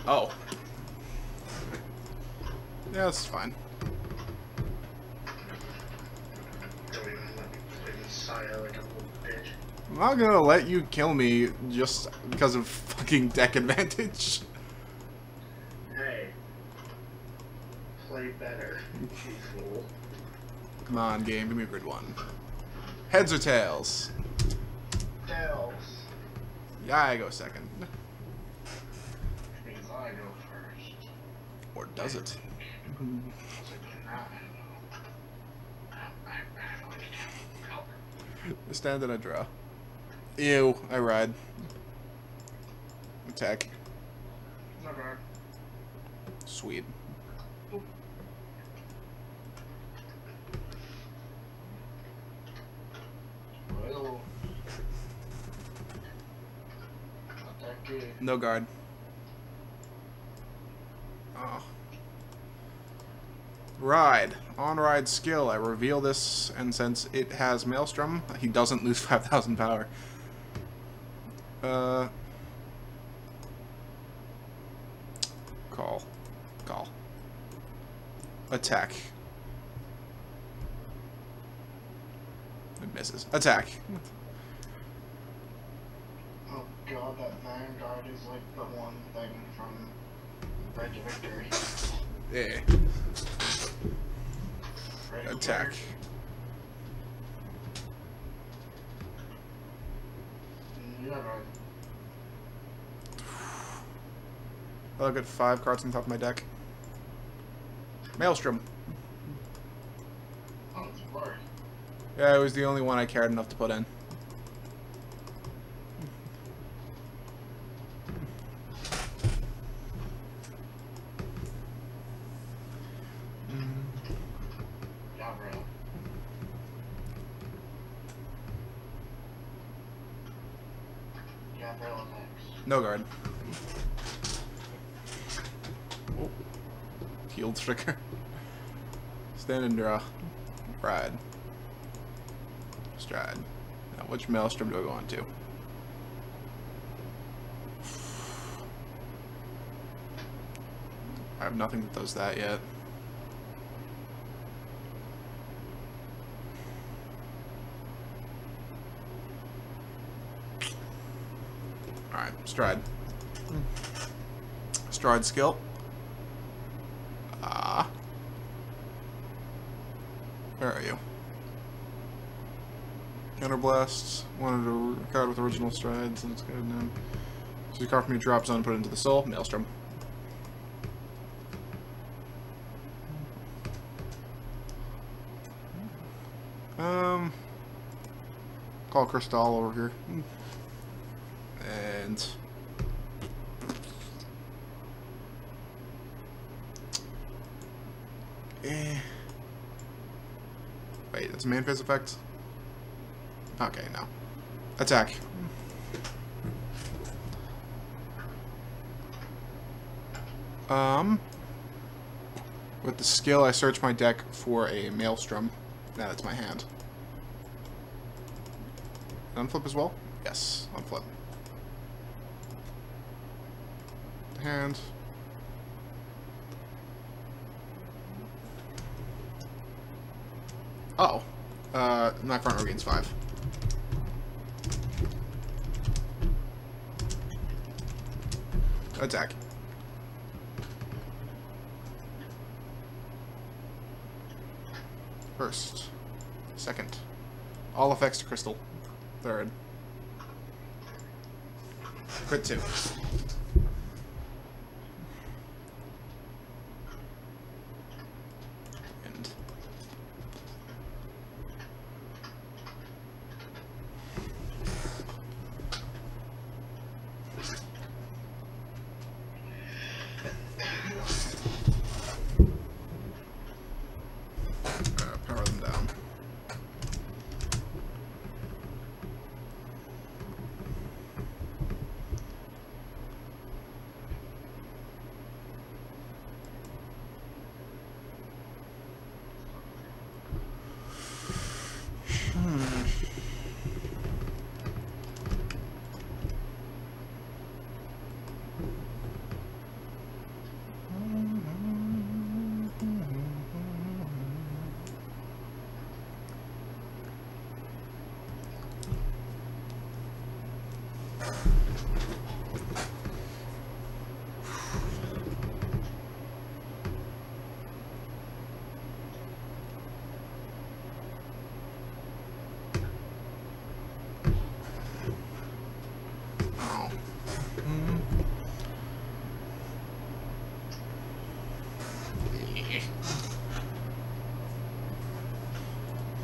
Oh. Yeah, that's fine. Don't even let me play Messiah like a little bitch. I'm not gonna let you kill me just because of fucking deck advantage. Hey. Play better, you fool. Come on, game, give me a good one. Heads or tails? Tails. Yeah, I go second. Which means I go first. Or does it? Stand in a draw. Ew, I ride. Attack. Okay. Sweet. Well, attack it. No guard. Oh. Ride. On ride skill. I reveal this, and since it has Maelstrom, he doesn't lose 5,000 power. Call. Call. Attack. It misses. Attack. Oh god, that Vanguard is like the one thing from Red to Victory. Yeah. Red Attack. Never. I'll get 5 cards on top of my deck. Maelstrom. Oh, it's work. Yeah, it was the only one I cared enough to put in. Gabriel. Gabriel attacks. No guard. Oh. Healed trigger. Stand and draw. Ride. Stride. Now, which Maelstrom do I go on to? I have nothing that does that yet. Alright, Stride. Stride skill. Where are you? Counterblasts. Wanted a card with original strides, and it's good now. So you card from your drop zone, put it into the soul. Maelstrom. Call Crystal over here. And wait, that's a man phase effect? Okay, no. Attack. With the skill, I search my deck for a Maelstrom. Now that's my hand. Unflip as well? Yes, unflip. Hand. Oh. My front row gains 5. Attack. First. Second. All effects to Crystal. Third. Crit 2. End. Power them down.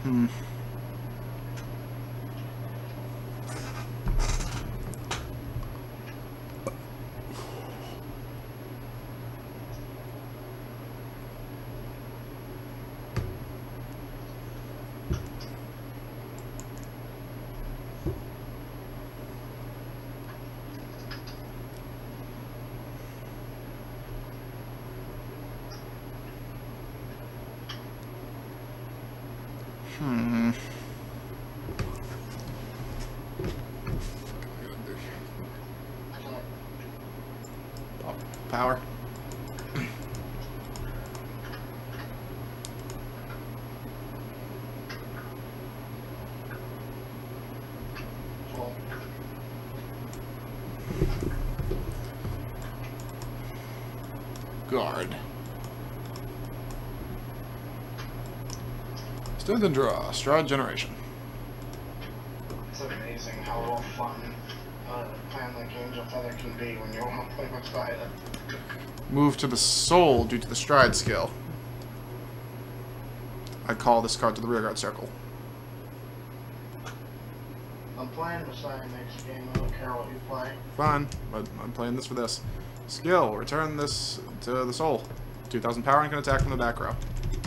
Hmm. Hmm. Pop power. Well, Guard. Stand and draw. Stride generation. it's amazing how well fun playing like Angel Feather can be when you want to play with Violet. Move to the soul due to the stride skill. I call this card to the rearguard circle. I'm playing Messiah next game. I don't care what you play. Fine, but I'm playing this for this. Skill. Return this to the soul. 2,000 power and can attack from the back row.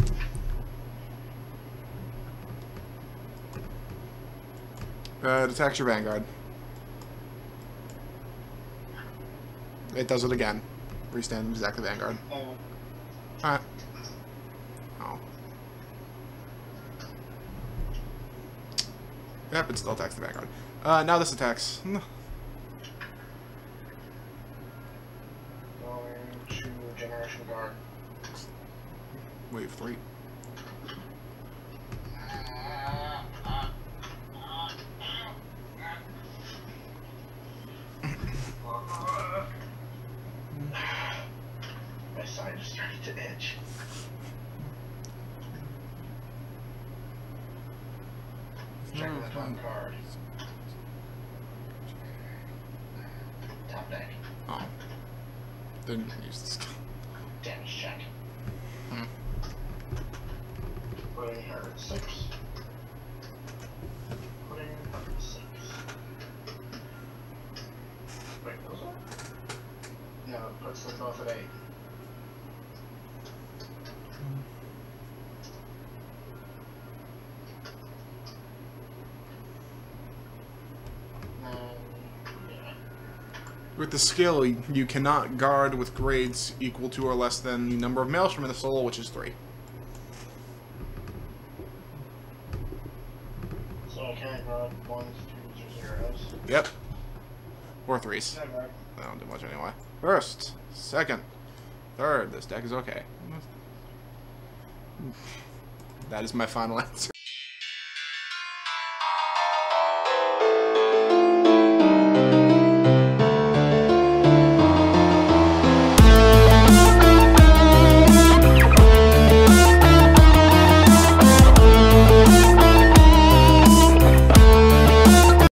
It attacks your Vanguard. It does it again. Restand exactly Vanguard. Alright. Oh. Yep, it still attacks the Vanguard. Now this attacks. Going to Generation Guard. Wave 3. My side just started to itch. Checking the top card. Top deck. Oh. Didn't use the skill. Damage check. Hmm. Putting her at 6. Putting her at 6. Wait, those are? No, it puts them both at 8. With the skill, you cannot guard with grades equal to or less than the number of Maelstrom in the soul, which is 3. So I can't grab 1s, 2s, or 0s. Yep. Or 3s. Never. I don't do much anyway. First, second, third. This deck is okay. That is my final answer.